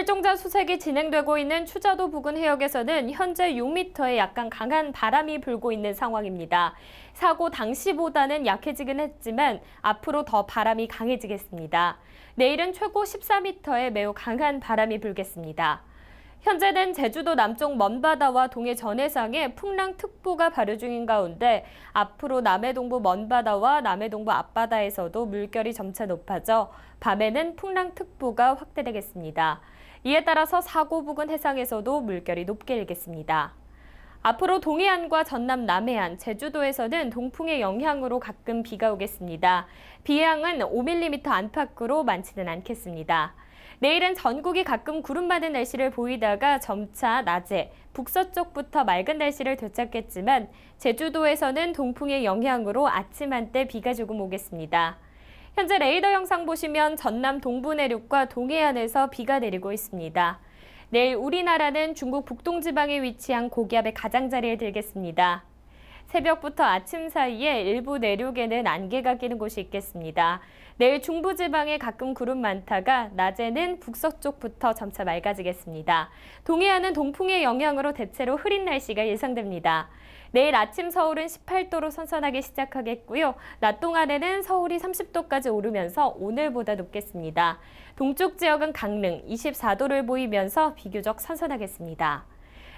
실종자 수색이 진행되고 있는 추자도 부근 해역에서는 현재 6m의 약간 강한 바람이 불고 있는 상황입니다. 사고 당시보다는 약해지긴 했지만 앞으로 더 바람이 강해지겠습니다. 내일은 최고 14m의 매우 강한 바람이 불겠습니다. 현재는 제주도 남쪽 먼바다와 동해 전해상에 풍랑특보가 발효 중인 가운데 앞으로 남해동부 먼바다와 남해동부 앞바다에서도 물결이 점차 높아져 밤에는 풍랑특보가 확대되겠습니다. 이에 따라서 사고 부근 해상에서도 물결이 높게 일겠습니다. 앞으로 동해안과 전남 남해안, 제주도에서는 동풍의 영향으로 가끔 비가 오겠습니다. 비의 양은 5mm 안팎으로 많지는 않겠습니다. 내일은 전국이 가끔 구름 많은 날씨를 보이다가 점차 낮에 북서쪽부터 맑은 날씨를 되찾겠지만 제주도에서는 동풍의 영향으로 아침 한때 비가 조금 오겠습니다. 현재 레이더 영상 보시면 전남 동부 내륙과 동해안에서 비가 내리고 있습니다. 내일 우리나라는 중국 북동지방에 위치한 고기압의 가장자리에 들겠습니다. 새벽부터 아침 사이에 일부 내륙에는 안개가 끼는 곳이 있겠습니다. 내일 중부지방에 가끔 구름 많다가 낮에는 북서쪽부터 점차 맑아지겠습니다. 동해안은 동풍의 영향으로 대체로 흐린 날씨가 예상됩니다. 내일 아침 서울은 18도로 선선하게 시작하겠고요. 낮 동안에는 서울이 30도까지 오르면서 오늘보다 높겠습니다. 동쪽 지역은 강릉 24도를 보이면서 비교적 선선하겠습니다.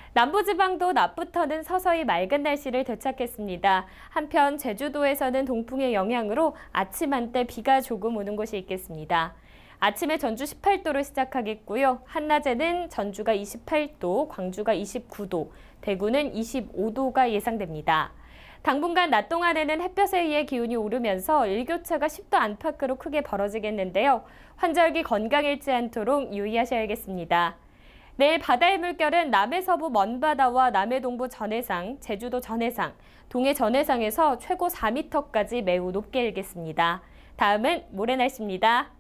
남부지방도 낮부터는 서서히 맑은 날씨를 되찾겠습니다. 한편 제주도에서는 동풍의 영향으로 아침 한때 비가 조금 오는 곳이 있겠습니다. 아침에 전주 18도로 시작하겠고요. 한낮에는 전주가 28도, 광주가 29도, 대구는 25도가 예상됩니다. 당분간 낮 동안에는 햇볕에 의해 기온이 오르면서 일교차가 10도 안팎으로 크게 벌어지겠는데요. 환절기 건강 잃지 않도록 유의하셔야겠습니다. 내일 바다의 물결은 남해서부 먼바다와 남해동부 전해상, 제주도 전해상, 동해 전해상에서 최고 4m까지 매우 높게 일겠습니다. 다음은 모레 날씨입니다.